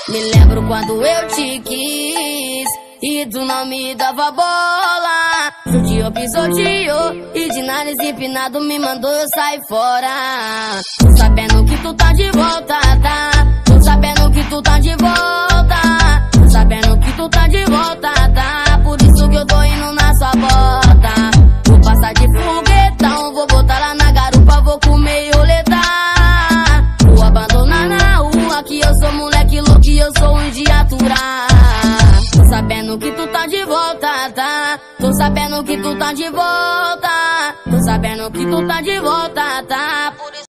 Me lembro quando eu te quis e tu não me dava bola. Judiou, pisoteou e de nariz empinado me mandou eu sair fora. Tô sabendo que tu tá de volta, tá? Tô sabendo que tu tá de volta. Tô sabendo que tu tá de volta, tá? Por isso que eu tô indo na sua bota. Vou passar de foguetão, vou botar lá na garupa, vou comer e roletar. Vou abandonar na rua que eu sou moleque louco e eu sou um de aturar. Tô sabendo que tu tá de volta, tá? Tô sabendo que tu tá de volta. Tô sabendo que tu tá de volta, tá?